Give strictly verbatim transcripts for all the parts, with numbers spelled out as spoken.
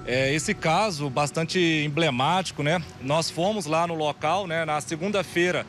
É, esse caso bastante emblemático, né? Nós fomos lá no local, né? Na segunda-feira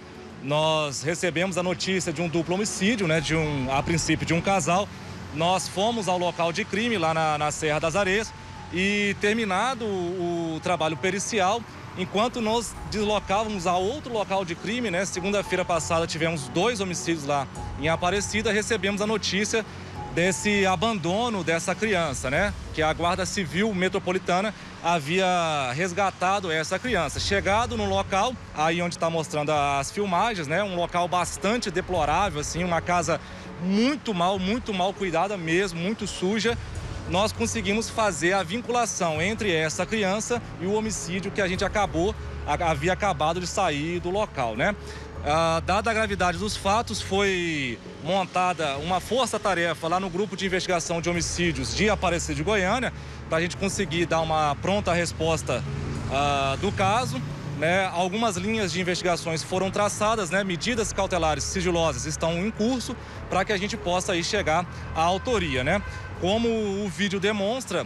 nós recebemos a notícia de um duplo homicídio, né? De um, a princípio de um casal. Nós fomos ao local de crime lá na, na Serra das Areias e terminado o, o trabalho pericial, enquanto nós deslocávamos a outro local de crime, né? Segunda-feira passada tivemos dois homicídios lá em Aparecida, recebemos a notícia desse abandono dessa criança, né? Que a Guarda Civil Metropolitana havia resgatado essa criança. Chegado no local, aí onde está mostrando as filmagens, né? Um local bastante deplorável, assim, uma casa muito mal, muito mal cuidada mesmo, muito suja. Nós conseguimos fazer a vinculação entre essa criança e o homicídio que a gente acabou, havia acabado de sair do local, né? Ah, dada a gravidade dos fatos, foi montada uma força-tarefa lá no Grupo de Investigação de Homicídios de Aparecida de Goiânia, para a gente conseguir dar uma pronta resposta ah, do caso, né? Algumas linhas de investigações foram traçadas, né? Medidas cautelares sigilosas estão em curso para que a gente possa aí chegar à autoria, né? Como o vídeo demonstra,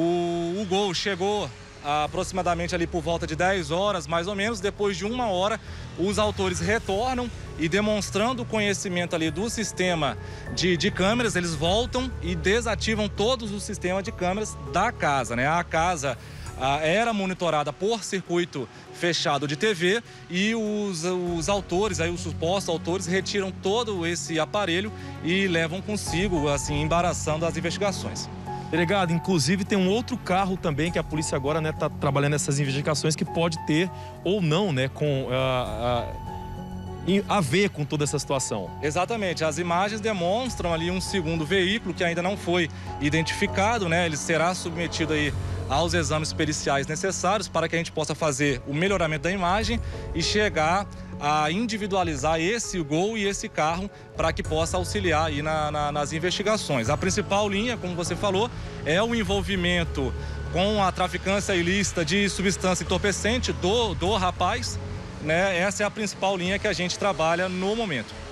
o, o gol chegou aproximadamente ali por volta de dez horas, mais ou menos. Depois de uma hora, os autores retornam e, demonstrando o conhecimento ali do sistema de, de câmeras, eles voltam e desativam todos os sistemas de câmeras da casa, né? A casa ah, era monitorada por circuito fechado de T V e os, os autores, aí os supostos autores, retiram todo esse aparelho e levam consigo, assim, embaraçando as investigações. Delegado, inclusive tem um outro carro também que a polícia agora, né, tá trabalhando nessas investigações, que pode ter ou não, né, com uh, uh, a ver com toda essa situação. Exatamente, as imagens demonstram ali um segundo veículo que ainda não foi identificado, né? Ele será submetido aí aos exames periciais necessários para que a gente possa fazer o melhoramento da imagem e chegar a individualizar esse Gol e esse carro para que possa auxiliar aí na, na, nas investigações. A principal linha, como você falou, é o envolvimento com a traficância ilícita de substância entorpecente do, do rapaz, né? Essa é a principal linha que a gente trabalha no momento.